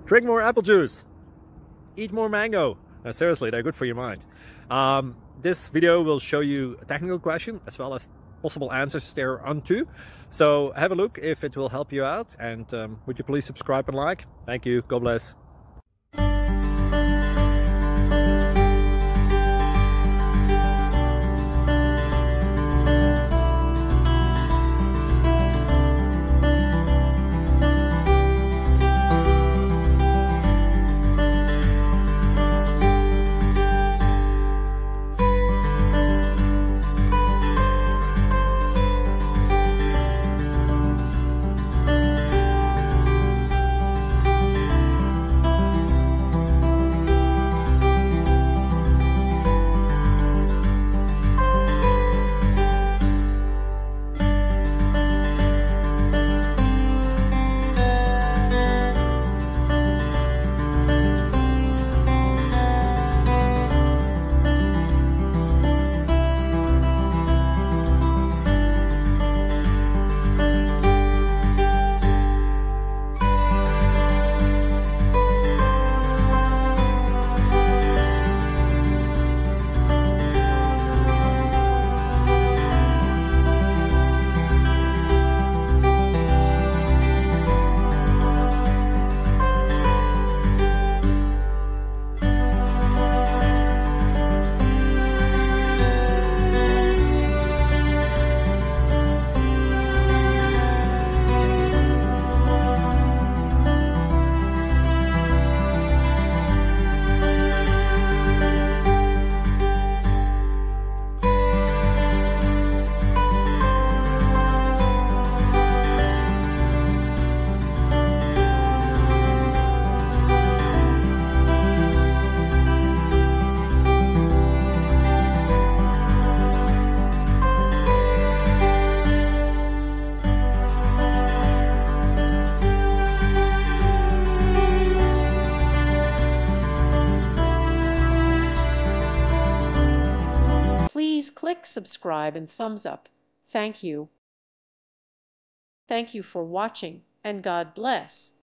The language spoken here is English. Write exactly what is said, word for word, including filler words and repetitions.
Drink more apple juice. Eat more mango. No, seriously, they're good for your mind. Um, this video will show you a technical question as well as possible answers thereunto. So have a look if it will help you out. And um, would you please subscribe and like? Thank you. God bless. Please click subscribe and thumbs up. Thank you. Thank you for watching, and God bless.